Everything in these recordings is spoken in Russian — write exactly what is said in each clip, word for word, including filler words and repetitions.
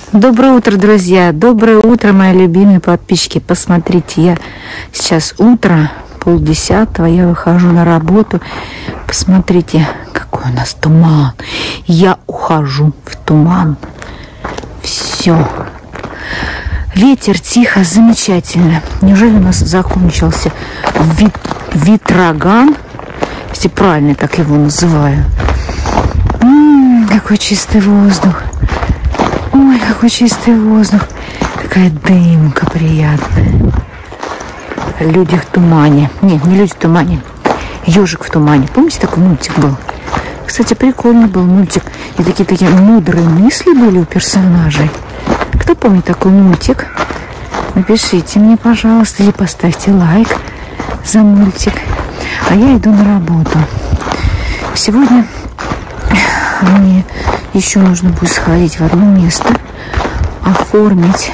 Доброе утро, друзья! Доброе утро, мои любимые подписчики! Посмотрите, я сейчас утро, полдесятого, я выхожу на работу. Посмотрите, какой у нас туман. Я ухожу в туман. Все. Ветер тихо, замечательно. Неужели у нас закончился вит ветроган? Если правильно так его называю. М-м, какой чистый воздух. Ой, какой чистый воздух. Какая дымка приятная. Люди в тумане. Нет, не люди в тумане. Ежик в тумане. Помните, такой мультик был? Кстати, прикольный был мультик. И такие такие мудрые мысли были у персонажей. Кто помнит такой мультик? Напишите мне, пожалуйста, или поставьте лайк за мультик. А я иду на работу. Сегодня мне еще нужно будет сходить в одно место, оформить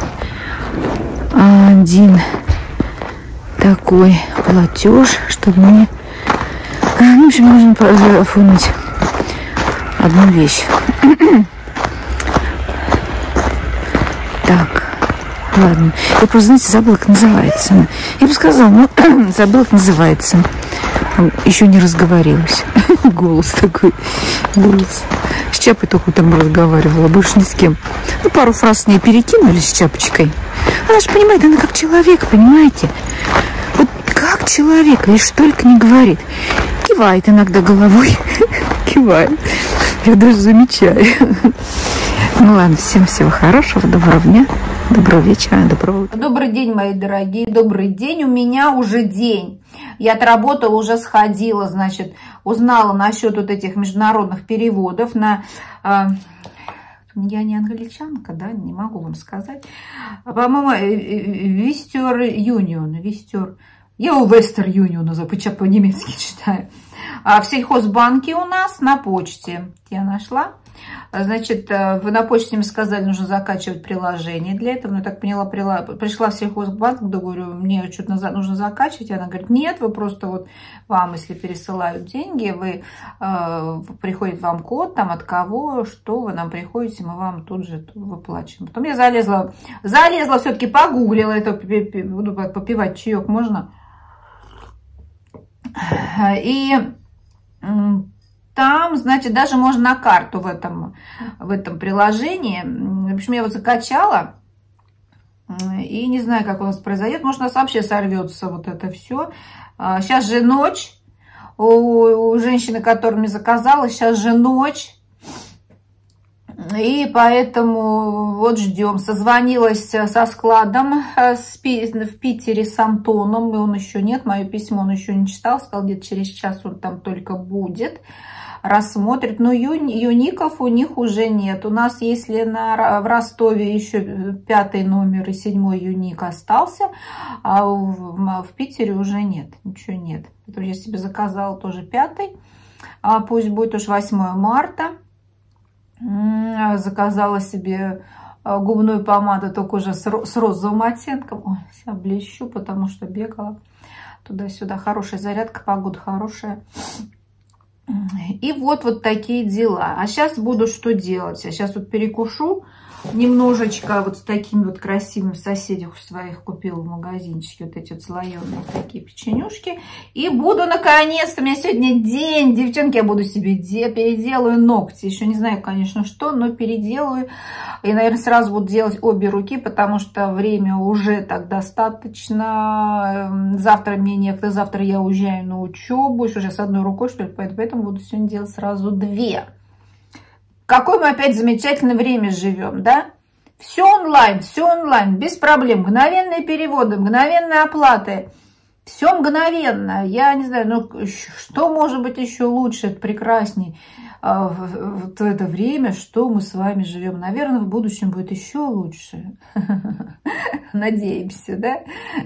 один такой платеж, чтобы мне, ну, в общем, нужно оформить одну вещь. Так, ладно. Я просто, знаете, забыла, как называется. Я бы сказала, но забыла, как называется. Еще не разговорилась. Голос такой. Голос. С Чапой только там разговаривала, больше ни с кем. Ну, пару фраз с ней перекинули с Чапочкой. Она же понимает, она как человек, понимаете? Вот как человек, лишь только не говорит. Кивает иногда головой. Кивает. Я даже замечаю. Ну ладно, всем всего хорошего, доброго дня, доброго вечера, доброго утра. Добрый день, мои дорогие, добрый день. У меня уже день. Я отработала, уже сходила, значит, узнала насчет вот этих международных переводов на... Э, я не англичанка, да, не могу вам сказать. По-моему, Вестер Юнион, Вестер... Я у Вестер Юнион называю, по-немецки читаю. А в сельхозбанке у нас на почте. Я нашла. Значит, вы на почте мне сказали, нужно закачивать приложение для этого. Ну, я так поняла, пришла в сельхозбанк, говорю, мне что-то нужно закачивать. Она говорит, нет, вы просто вот вам, если пересылают деньги, вы э, приходит вам код, там от кого, что вы нам приходите, мы вам тут же выплачиваем. Потом я залезла, залезла все-таки, погуглила это, буду попивать чаек, можно? И... Там, значит, даже можно на карту в этом, в этом приложении. В общем, я его закачала. И не знаю, как у нас произойдет. Может, у нас вообще сорвется вот это все. Сейчас же ночь. У, у женщины, которая мне заказала, сейчас же ночь. И поэтому вот ждем. Созвонилась со складом в Питере с Антоном. И он еще нет. Мое письмо он еще не читал. Сказал, где-то через час он там только будет. Рассмотрит. Но ю, юников у них уже нет. У нас, если на, в Ростове еще пятый номер и седьмой юник остался, а в, в Питере уже нет. Ничего нет. Я себе заказала тоже пятый. А пусть будет уж восьмое марта. Заказала себе губную помаду, только уже с розовым оттенком. Ой, вся блещу, потому что бегала туда-сюда. Хорошая зарядка, погода хорошая. И вот, вот такие дела. А сейчас буду что делать? Я сейчас вот перекушу немножечко вот с такими вот красивыми, в соседях своих купила в магазинчике вот эти вот слоеные такие печенюшки. И буду наконец-то, у меня сегодня день, девчонки, я буду себе де переделаю ногти. Еще не знаю, конечно, что, но переделаю. И, наверное, сразу буду делать обе руки, потому что время уже так достаточно. Завтра мне некогда, завтра я уезжаю на учебу. Еще сейчас одной рукой, что ли, поэтому буду сегодня делать сразу две. Какое мы опять замечательное время живем, да? Все онлайн, все онлайн, без проблем. Мгновенные переводы, мгновенные оплаты. Все мгновенно. Я не знаю, ну что может быть еще лучше, прекрасней в это время, что мы с вами живем. Наверное, в будущем будет еще лучше. надеемся, да?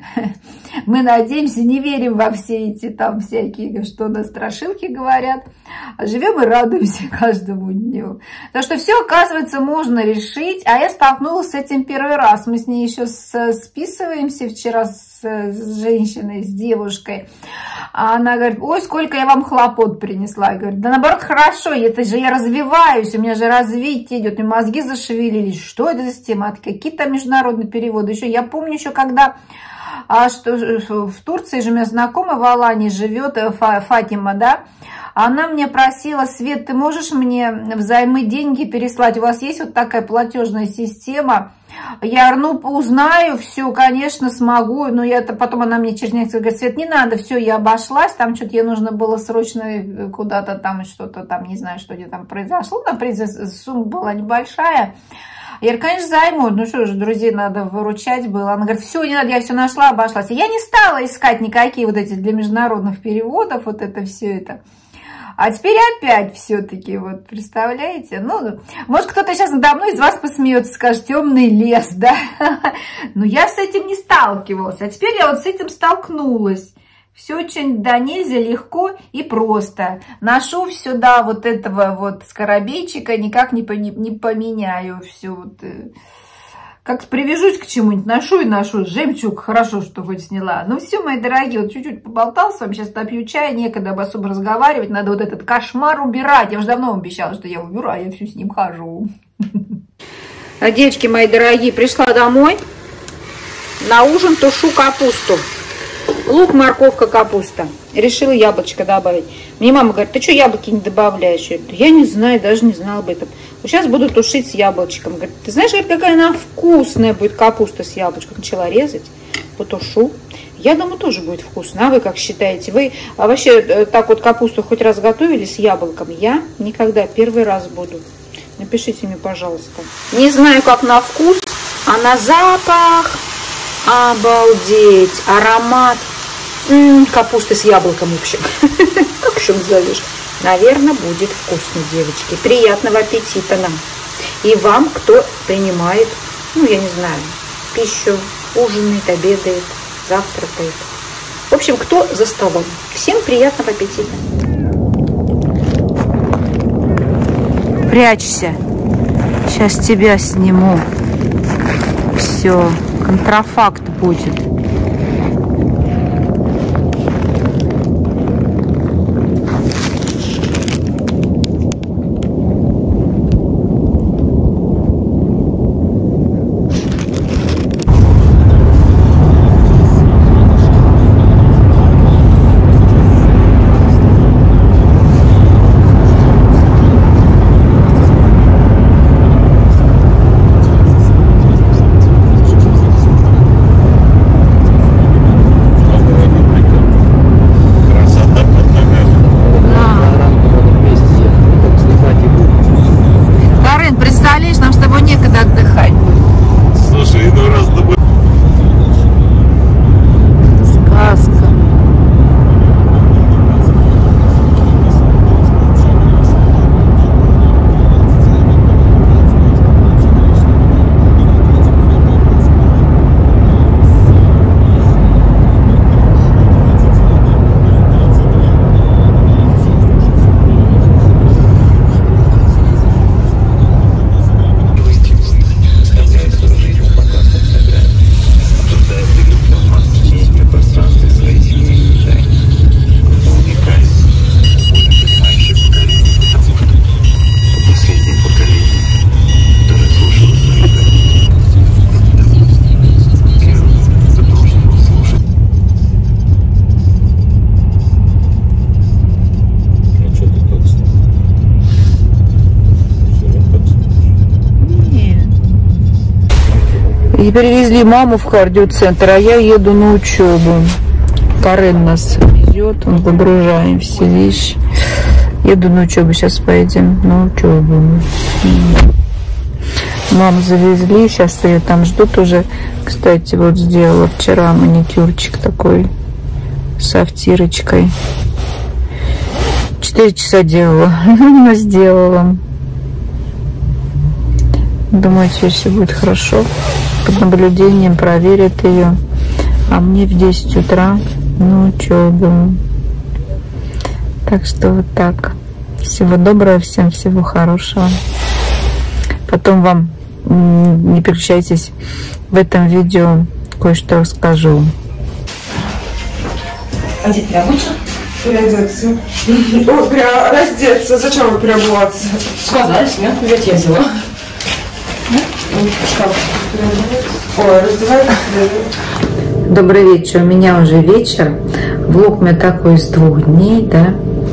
Мы надеемся, не верим во все эти там всякие, что на страшилки говорят. Живем и радуемся каждому дню. Так что все, оказывается, можно решить. А я столкнулась с этим первый раз. Мы с ней еще списываемся вчера с, с женщиной, с девушкой. А она говорит: ой, сколько я вам хлопот принесла. Я говорю: да наоборот, хорошо, это же я развиваюсь, у меня же развитие идет, и мозги зашевелились. Что это за тема? Какие-то международные переводы. Еще я помню, еще когда а, что, в Турции же у меня знакомая в Алании живет, Фатима, да, она мне просила: Свет, ты можешь мне взаймы деньги переслать? У вас есть вот такая платежная система? Я, ну, узнаю, все, конечно, смогу. Но я это потом она мне через несколько говорит: Свет, не надо, все, я обошлась. Там что-то ей нужно было срочно куда-то там, что-то там, не знаю, что где там произошло. Там сумма была небольшая. Я говорю: конечно, займу. Ну что же, друзей надо выручать было. Она говорит: все, не надо, я все нашла, обошлась. И я не стала искать никакие вот эти для международных переводов, вот это все это. А теперь опять все-таки, вот, представляете? Ну, может, кто-то сейчас надо мной из вас посмеется, скажет: темный лес, да? Но я с этим не сталкивалась. А теперь я вот с этим столкнулась. Все очень до нельзя легко и просто. Ношу сюда вот этого вот скоробейчика, никак не, не поменяю. Все вот... Как-то привяжусь к чему-нибудь, ношу и ношу. Жемчуг, хорошо, что хоть сняла. Ну все, мои дорогие, вот чуть-чуть поболтал с вами, сейчас попью чай, некогда особо разговаривать, надо вот этот кошмар убирать. Я уже давно вам обещала, что я убираю, я всю с ним хожу. А, девочки мои дорогие, пришла домой, на ужин тушу капусту. Лук, морковка, капуста. Решила яблочко добавить. Мне мама говорит: ты что яблоки не добавляешь? Я не знаю, даже не знала об этом. Вот сейчас буду тушить с яблочком. Говорит: ты знаешь, какая она вкусная будет капуста с яблочком? Начала резать, потушу. Я думаю, тоже будет вкусно. А вы как считаете? Вы а вообще так вот капусту хоть раз готовили с яблоком? Я никогда, первый раз буду. Напишите мне, пожалуйста. Не знаю, как на вкус, а на запах... Обалдеть! Аромат М-м, капусты с яблоком, в общем. Как еще назовешь? Наверное, будет вкусно, девочки. Приятного аппетита нам. И вам, кто принимает, ну, я не знаю, пищу, ужинает, обедает, завтракает. В общем, кто за столом. Всем приятного аппетита. Прячься. Сейчас тебя сниму. Все. Контрафакт будет. И перевезли маму в кардиоцентр, а я еду на учебу. Карен нас везет, мы погружаем все вещи. Еду на учебу, сейчас поедем на учебу. Маму завезли, сейчас ее там ждут уже. Кстати, вот сделала вчера маникюрчик такой с автирочкой. Четыре часа делала, но сделала. Думаете, все будет хорошо. Под наблюдением проверят ее. А мне в десять утра на учебу. Так что вот так. Всего доброго, всем всего хорошего. Потом вам, не переключайтесь, в этом видео кое-что расскажу. Одеть переобуться? Переодеться. О, пере... раздеться. Зачем вы переобуваться? Сказали, смех, взять я взяла. Ой, раздевайся. Добрый вечер. У меня уже вечер. Влог у меня такой из двух дней, да.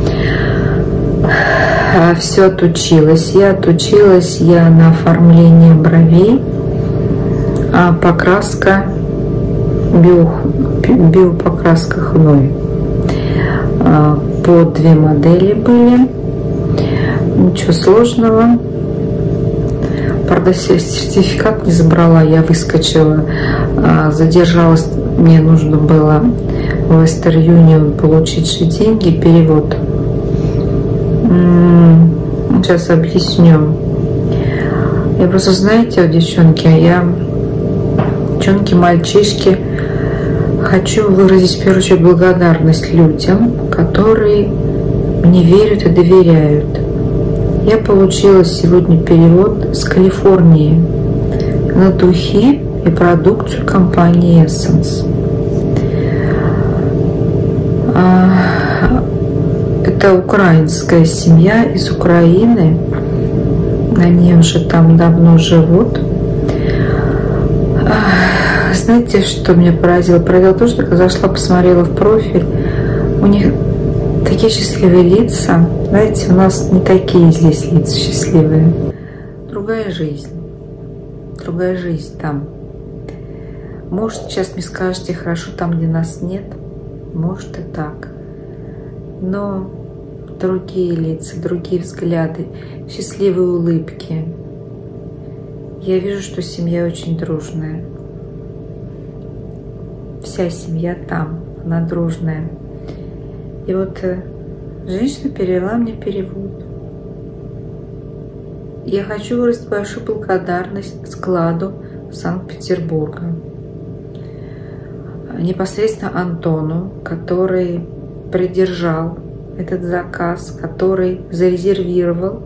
Все отучилась. Я отучилась я на оформление бровей, а покраска, био, биопокраска хной. По две модели были. Ничего сложного. Правда, сертификат не забрала, я выскочила, задержалась. Мне нужно было в Western Union получить же деньги, перевод. Сейчас объясню. Я просто, знаете, девчонки, я, девчонки, мальчишки, хочу выразить в первую очередь благодарность людям, которые мне верят и доверяют. Я получила сегодня перевод с Калифорнии на духи и продукцию компании Essence. Это украинская семья из Украины. Они уже там давно живут. Знаете, что меня поразило? Поразило то, что когда зашла, посмотрела в профиль, у них такие счастливые лица. Знаете, у нас не такие здесь лица счастливые. Другая жизнь. Другая жизнь там. Может, сейчас мне скажете, хорошо там, где нас нет. Может и так. Но другие лица, другие взгляды, счастливые улыбки. Я вижу, что семья очень дружная. Вся семья там, она дружная. И вот женщина перевела мне перевод. Я хочу выразить большую благодарность складу Санкт-Петербурга. Непосредственно Антону, который придержал этот заказ, который зарезервировал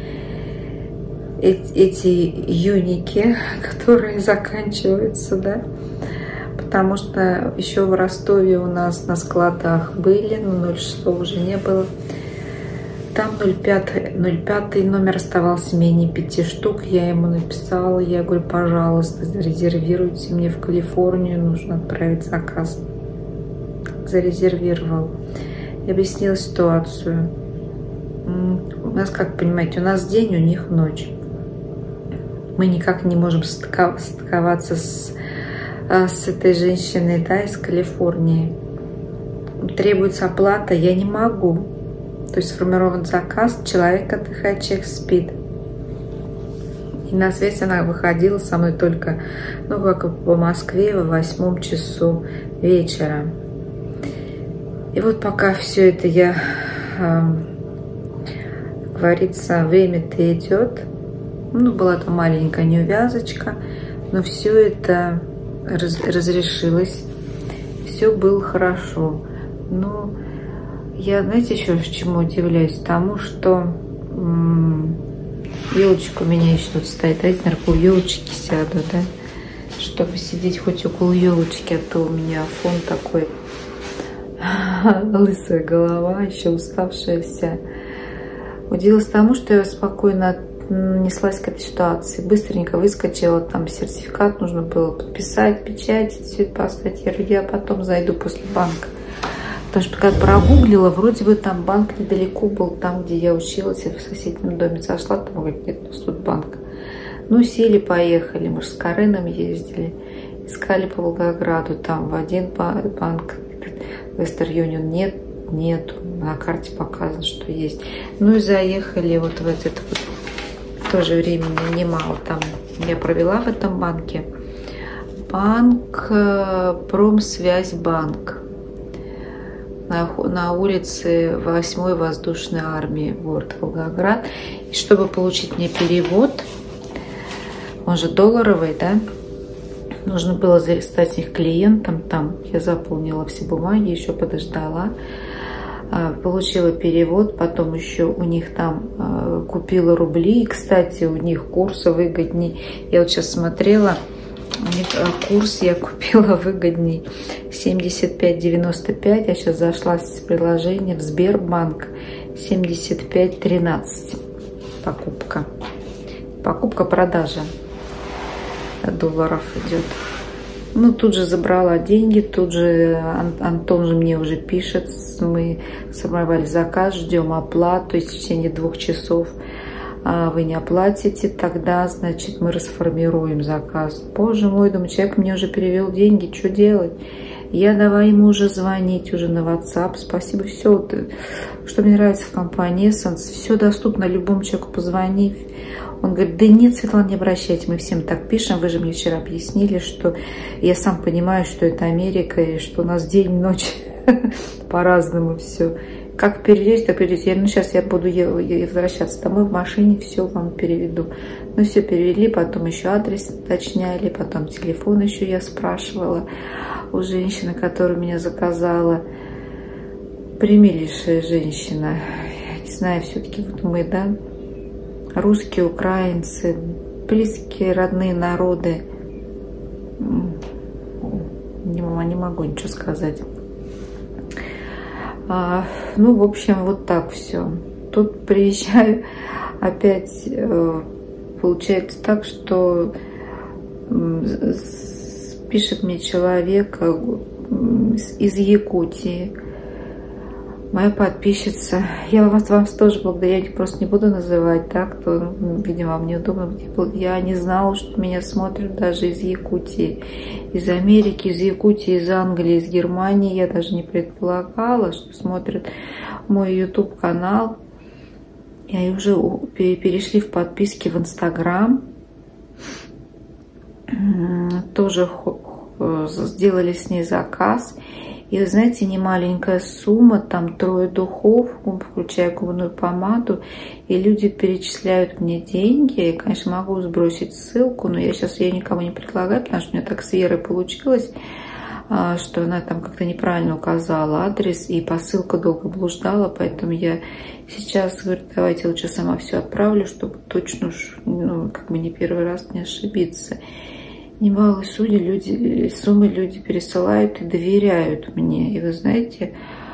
эти юники, которые заканчиваются, да. Потому что еще в Ростове у нас на складах были, но ноль шестого уже не было. Там ноль пятый номер оставался менее пяти штук. Я ему написала, я говорю, пожалуйста, зарезервируйте мне в Калифорнию, нужно отправить заказ. Зарезервировал. Я объяснила ситуацию. У нас, как понимаете, у нас день, у них ночь. Мы никак не можем стыковаться с, с этой женщиной, да, из Калифорнии. Требуется оплата, я не могу. То есть сформирован заказ, человек отдыхает, человек спит. И на связь она выходила со мной только, ну, как по Москве, в восьмом часу вечера. И вот пока все это я, э, как говорится, время-то идет. Ну, была там маленькая неувязочка, но все это раз, разрешилось. Все было хорошо. Но я, знаете, еще чему удивляюсь? Тому, что елочка у меня еще тут стоит. Давайте, наверное, у елочки сяду, да? Чтобы сидеть хоть около елочки, а то у меня фон такой. Лысая голова, еще уставшая вся. Удивилась тому, что я спокойно отнеслась к этой ситуации. Быстренько выскочила, там сертификат нужно было подписать, печать, все это поставить. Я говорю, я потом зайду после банка. Потому что как прогуглила, вроде бы там банк недалеко был, там, где я училась, в соседнем доме зашла, там, говорит, нет, у нас тут банк. Ну, сели, поехали, мы же с Кареном ездили, искали по Волгограду, там в один банк, Western Union нет, нету, на карте показано, что есть. Ну и заехали вот в этот вот, тоже времени немало там я провела в этом банке. Банк Промсвязьбанк на, на улице восьмой воздушной армии, город Волгоград. И чтобы получить мне перевод, он же долларовый, да? Нужно было стать их клиентом. Там я заполнила все бумаги, еще подождала. Получила перевод, потом еще у них там купила рубли. И, кстати, у них курсы выгоднее. Я вот сейчас смотрела, у них курс я купила выгодней семьдесят пять девяносто пять. Я сейчас зашла с приложения в Сбербанк семьдесят пять тринадцать. Покупка. Покупка-продажа долларов идет. Ну, тут же забрала деньги, тут же Антон же мне уже пишет, мы сформировали заказ, ждем оплату, и в течение двух часов а вы не оплатите, тогда, значит, мы расформируем заказ. Боже мой, думаю, человек мне уже перевел деньги, что делать? Я давай ему уже звонить, уже на WhatsApp, спасибо, все, что мне нравится в компании Essence, все доступно, любому человеку позвони. Он говорит, да нет, Светлана, не обращайтесь, мы всем так пишем, вы же мне вчера объяснили, что я сам понимаю, что это Америка, и что у нас день, ночь, по-разному все. Как перевести, так перевести. Я, ну, сейчас я буду возвращаться домой в машине, все вам переведу. Ну, все перевели, потом еще адрес уточняли, потом телефон еще я спрашивала у женщины, которая меня заказала. Примилившая женщина. Я не знаю, все-таки вот мы, да, русские, украинцы, близкие, родные народы. Не, не могу ничего сказать. А, ну, в общем, вот так все. Тут приезжаю, опять э, получается так, что э, пишет мне человек э, из Якутии, моя подписчица. Я вас, вам тоже благодарю, я просто не буду называть, так, то, ну, видимо, вам неудобно. Я не знала, что меня смотрят даже из Якутии, из Америки, из Якутии, из Англии, из Германии. Я даже не предполагала, что смотрят мой YouTube-канал. И уже перешли в подписки в Инстаграм. Тоже сделали с ней заказ. И вы знаете, не маленькая сумма, там трое духов, включая губную помаду, и люди перечисляют мне деньги. Я, конечно, могу сбросить ссылку, но я сейчас ее никому не предлагаю, потому что у меня так с Верой получилось, что она там как-то неправильно указала адрес, и посылка долго блуждала, поэтому я сейчас говорю, давайте лучше сама все отправлю, чтобы точно уж, ну, как бы не первый раз не ошибиться. Немалые судьи, люди, суммы люди пересылают и доверяют мне. И вы знаете,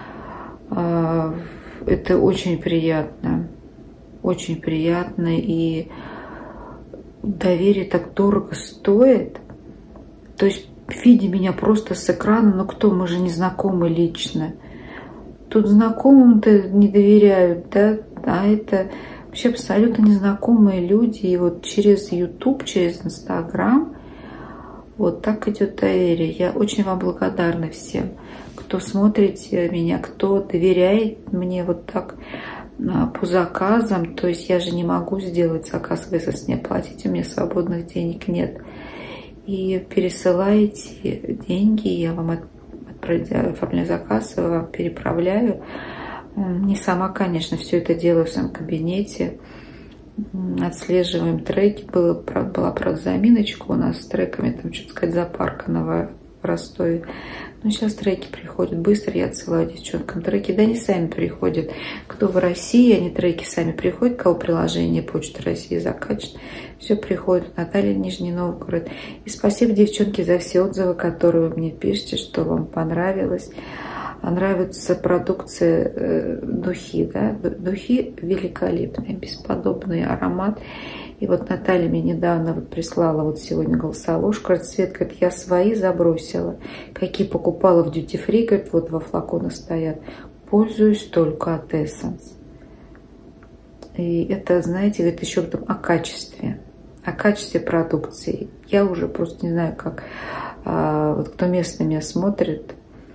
это очень приятно. Очень приятно. И доверие так дорого стоит. То есть, видя меня просто с экрана, ну кто, мы же не знакомы лично. Тут знакомым-то не доверяют, да? А это вообще абсолютно незнакомые люди. И вот через YouTube, через Instagram вот так идет доверие. Я очень вам благодарна всем, кто смотрит меня, кто доверяет мне вот так по заказам. То есть я же не могу сделать заказ, вы если не оплатите, у меня свободных денег нет. И пересылаете деньги, я вам оформляю заказ, я вам переправляю. Не сама, конечно, все это делаю в своем кабинете. Отслеживаем треки. Была, была правда, заминочка у нас с треками, там, что-то сказать, запарканного в Ростове. Но сейчас треки приходят быстро, я отсылаю девчонкам треки. Да, они сами приходят. Кто в России, они треки сами приходят, кого приложение Почты России закачет. Все приходит. Наталья, Нижний Новгород. И спасибо, девчонки, за все отзывы, которые вы мне пишете, что вам понравилось. Нравится продукция э, духи, да, духи великолепные, бесподобный аромат. И вот Наталья мне недавно вот прислала вот сегодня голосовушку, говорит, Свет, говорит, я свои забросила, какие покупала в Duty Free, говорит, вот два флакона стоят, пользуюсь только от Essence. И это, знаете, говорит, еще потом о качестве, о качестве продукции. Я уже просто не знаю, как, а, вот кто местно меня смотрит,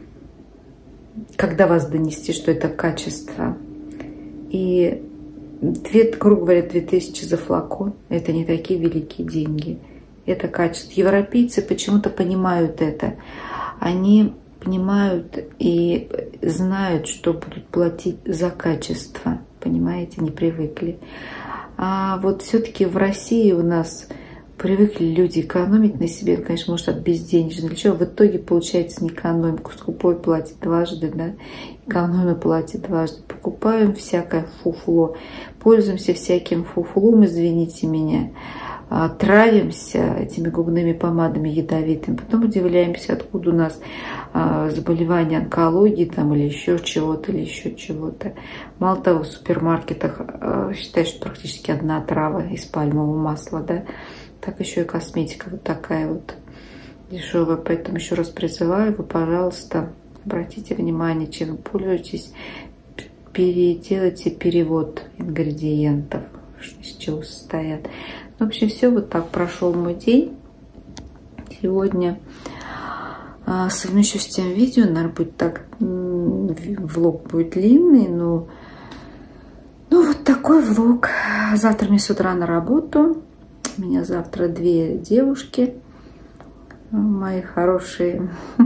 когда вас донести, что это качество. И, две, грубо говоря, две тысячи за флакон, это не такие великие деньги. Это качество. Европейцы почему-то понимают это. Они понимают и знают, что будут платить за качество. Понимаете, не привыкли. А вот все-таки в России у нас привыкли люди экономить на себе, конечно, может, от безденежья. Для чего в итоге получается не экономим? Скупой платит дважды, да? Экономим платит дважды. Покупаем всякое фуфло, пользуемся всяким фуфлом, извините меня, травимся этими губными помадами ядовитыми, потом удивляемся, откуда у нас заболевания онкологии там, или еще чего-то, или еще чего-то. Мало того, в супермаркетах считают, что практически одна трава из пальмового масла, да, так еще и косметика вот такая вот дешевая. Поэтому еще раз призываю вы, пожалуйста, обратите внимание, чем вы пользуетесь, переделайте перевод ингредиентов, из чего состоят. В общем, все, вот так прошел мой день сегодня. Совмещу с тем видео, наверное, будет так, влог будет длинный, но ну вот такой влог. Завтра мне с утра на работу. У меня завтра две девушки, мои хорошие.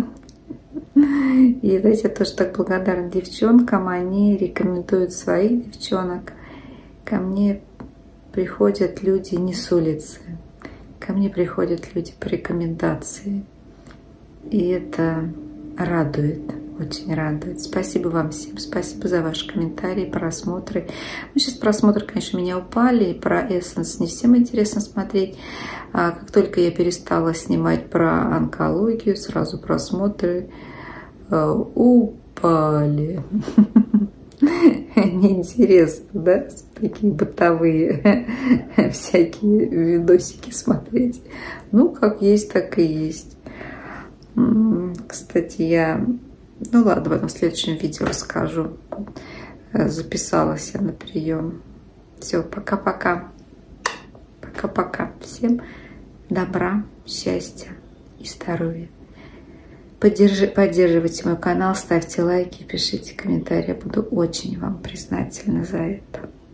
И знаете, я тоже так благодарна девчонкам. Они рекомендуют своих девчонок. Ко мне приходят люди не с улицы. Ко мне приходят люди по рекомендации. И это радует, очень радует. Спасибо вам всем, спасибо за ваши комментарии, просмотры. Ну, сейчас просмотры, конечно, у меня упали, и про Essence не всем интересно смотреть. А как только я перестала снимать про онкологию, сразу просмотры упали. Неинтересно, да, такие бытовые всякие видосики смотреть. Ну, как есть, так и есть. Кстати, я... Ну ладно, в этом следующем видео расскажу. Записалась я на прием. Все, пока-пока. Пока-пока. Всем добра, счастья и здоровья. Поддержи, поддерживайте мой канал, ставьте лайки, пишите комментарии. Я буду очень вам признательна за это.